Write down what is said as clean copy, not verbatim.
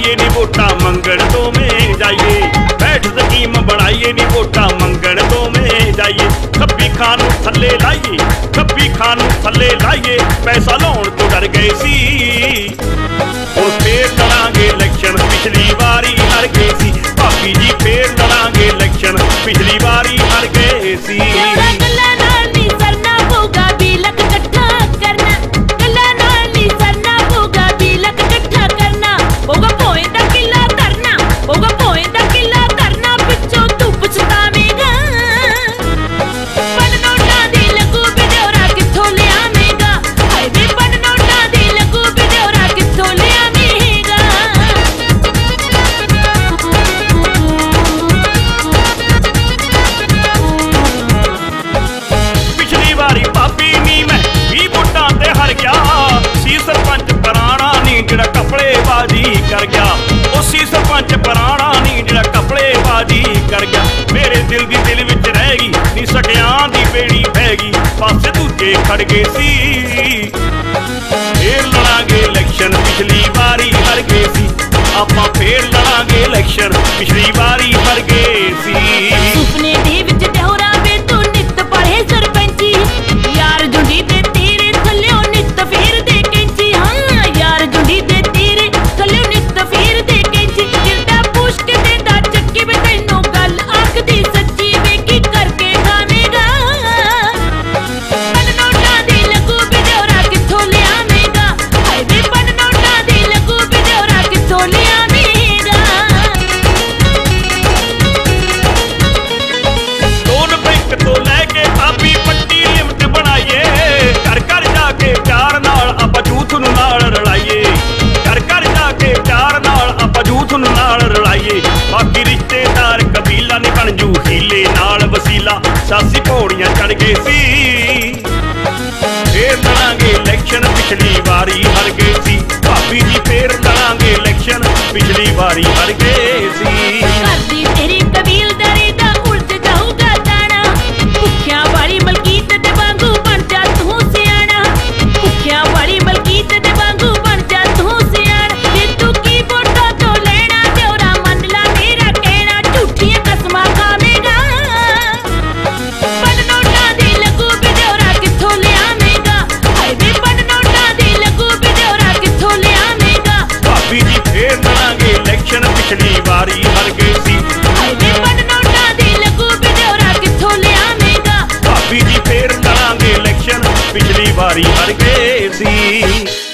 बनाइए नी वोटां मंगण दोवें जाइए। बैठ स्कीम बनाइए नी वोटां मंगण दोवें जाइए। खब्बी खान नूं थल्ले लाइए, खब्बी खान नूं थल्ले लाइए। पैसा लाउण तो डर गए सी, ओ फेर लड़ांगे इलैक्शन पिछली वारी हार गए सी। भाभी जी फेर लड़ांगे इलैक्शन पिछली वारी हार गए सी। कर गया उसी सरपंच पुराना नी जिहड़ा कपड़ेबाजी कर गया। मेरे दिल दी दिल विच रहेगी नी सटियां दी बेड़ी पैगी। पासे दूजे खड़ गए सी, फेर लड़ांगे इलैक्शन पिछली वारी हार गए सी। आपां फेर लड़ांगे इलैक्शन पिछली वारी हार गए सी। सुपने दे विच देहरा वे तू नित पढ़े सरपंची, यार जुंडी दे तेरे थल्लियों नित फेर दे कैंची। हाँ यार जुंडी दे तेरे थल्लियों नित फेर दे कैंची। जिरदा पुछ के देंदा चक्की वे तैनूं गल आखदी सच्ची वे की करके खावेगा। पन नोटां दी लगू बिजौरा कित्थों लियावेगा। हाय वे पन नोटां दी लगू बिजौरा कित्थों लियावेगा। लोन बैंक तो लैके आपी पट्टी लिमिट बनाइए। घर घर जाके प्यार नाल आपां यूथ नूं नाल रलाइए। घर घर जाके प्यार नाल आपां यूथ नूं नाल रलाइए। बाकी रिश्तेदार कबीला नहीं बन जू हीले नाल वसीला। सासी पौड़ियां चढ़ गए सी, फेर लड़ांगे इलैक्शन पिछली वारी हार गए सी। भाभी जी फेर लड़ांगे इलैक्शन पिछली वारी हार गए सी। करदी तेरी कबीलदारी दा उलट जाऊगा दाना। भुखियां वाली मलकीत दे वांगू बन जा तू सियाणा। भुखियां वाली मलकीत दे वांगू बन जा तू सियाणा। जे तू की वोटां तो लेना देवरा मन ला मेरा कहना। झूठियां कसमां खावेगा। पन नोटां दी लगू बिजौरा कित्थों लियावेगा। हाय वे पन नोटां दी लगू बिजौरा कित्थों लियावेगा। भाभी जी फेर लड़ांगे इलैक्शन पिछली वारी हार गए सी। हाय वे पन नोटां दी लगू बिजौरा कित्थों लियावेगा। भाभी जी फेर लड़ांगे इलैक्शन पिछली वारी हार गए सी।